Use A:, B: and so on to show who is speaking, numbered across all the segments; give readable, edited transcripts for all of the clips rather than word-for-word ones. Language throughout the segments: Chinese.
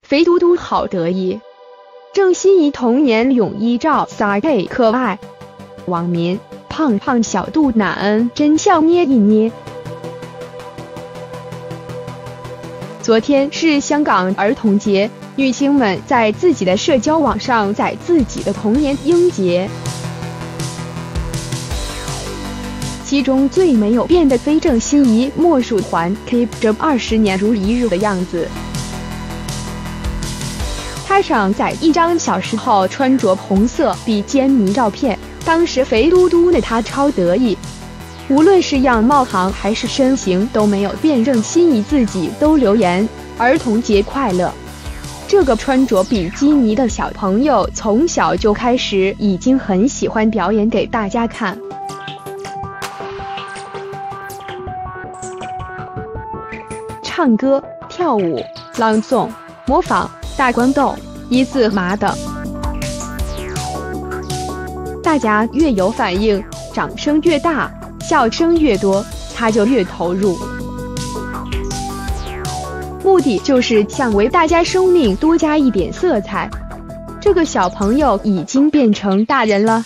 A: 肥嘟嘟好得意。郑欣宜童年泳衣照撒配可爱，网民胖胖小肚腩恩真像捏一捏。昨天是香港儿童节，女星们在自己的社交网上载自己的童年英杰。其中最没有变的非郑欣宜莫属还 keep 着20年如一日的样子。她上载一张小时候穿着红色比基尼照片，当时肥嘟嘟的她超得意，无论是样貌行还是身形都没有变。郑欣宜自己都留言儿童节快乐。这个穿着比基尼的小朋友从小就开始已经很喜欢表演给大家看。唱歌、跳舞、朗诵、模仿、大豌豆，一字马的。大家越有反应，掌声越大，笑声越多，他就越投入。目的就是想为大家生命多加一点色彩。这个小朋友已经变成大人了，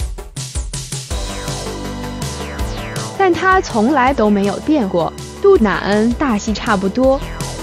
A: 但他从来都没有变过。肚腩恩大戏差不多，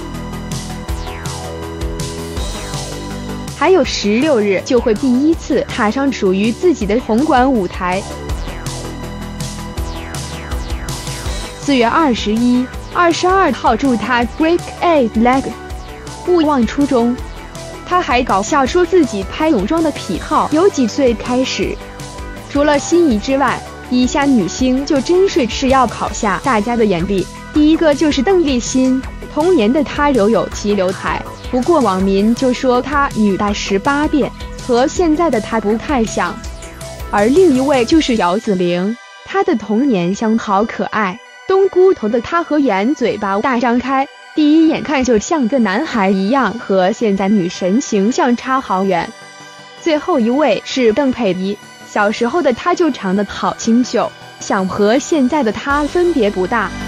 A: 还有16日就会第一次踏上属于自己的红馆舞台。4月21、22号祝他 break a leg， 勿忘初衷。他还搞笑说自己拍泳装的癖好由几岁开始。除了欣宜之外，以下女星就真是要考下大家的眼力。第一个就是邓丽欣，童年的她留有齐刘海，不过网民就说她女大18变，和现在的她不太像。而另一位就是姚子羚，她的童年相好可爱，冬菇头的她和圆嘴巴大张开，第一眼看就像个男孩一样，和现在女神形象差好远。最后一位是邓佩仪，小时候的她就长得好清秀，想和现在的她分别不大。